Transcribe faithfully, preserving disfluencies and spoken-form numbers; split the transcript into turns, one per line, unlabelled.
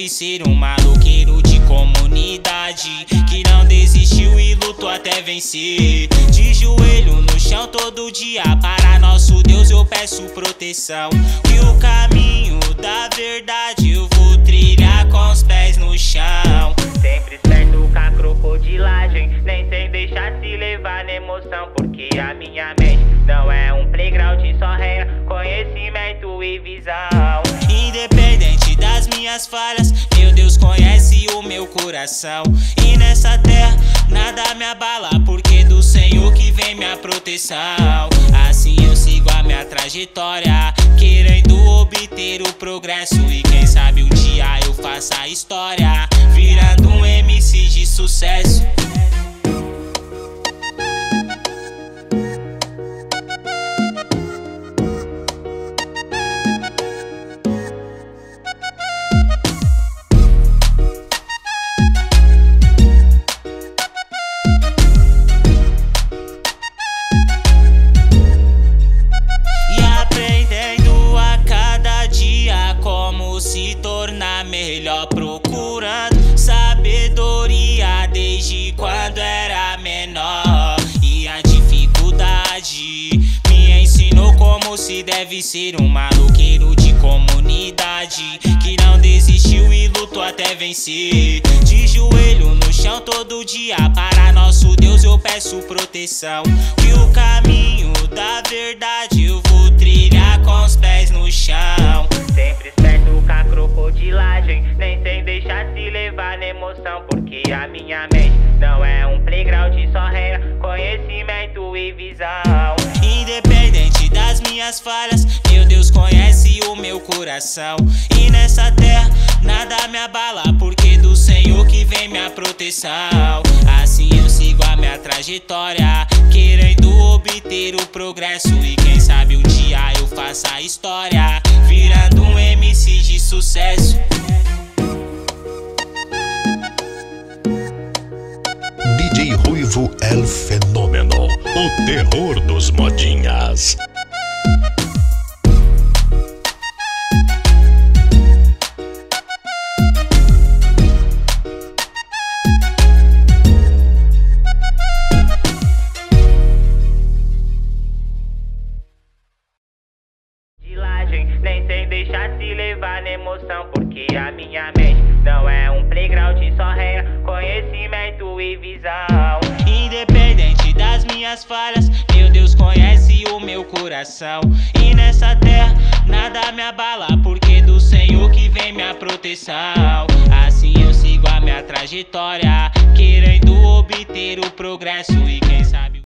deve ser um maloqueiro de comunidade, que não desistiu e lutou até vencer. De joelho no chão todo dia, para nosso Deus eu peço proteção. Que o caminho da verdade eu vou trilhar com os pés no chão.
Sempre certo com a crocodilagem, nem sem deixar se levar na emoção. Porque a minha mente não é um playground, só reina conhecimento e visão.
Independente das minhas falhas, meu Deus conhece o meu coração. E nessa terra nada me abala, porque do Senhor que vem minha proteção. Assim eu sigo a minha trajetória, querendo obter o progresso. E quem sabe um dia eu faça a história, virando um M C de sucesso. Se tornar melhor, procurando sabedoria desde quando era menor. E a dificuldade me ensinou como se deve ser um maloqueiro de comunidade, que não desistiu e lutou até vencer. De joelho no chão todo dia, para nosso Deus eu peço proteção. Que o caminho da verdade eu vou trilhar com os pés no chão.
Sempre certo com a crocodilagem, nem sem deixar se levar na emoção. Porque a minha mente não é um playground, só reina conhecimento e visão.
Independente das minhas falhas, meu Deus conhece o meu coração. E nessa terra nada me abala, porque do Senhor que vem minha proteção. Assim eu sigo a minha trajetória, querendo obter o progresso. E quem sabe um dia eu faça a história, virando um M C de sucesso.
D J Ruivo El Fenômeno, o terror dos modinhas.
Nem sem deixar se levar na emoção. Porque a minha mente não é um playground, só reina conhecimento e visão.
Independente das minhas falhas, meu Deus conhece o meu coração. E nessa terra nada me abala, porque do Senhor que vem minha proteção. Assim eu sigo a minha trajetória, querendo obter o progresso. E quem sabe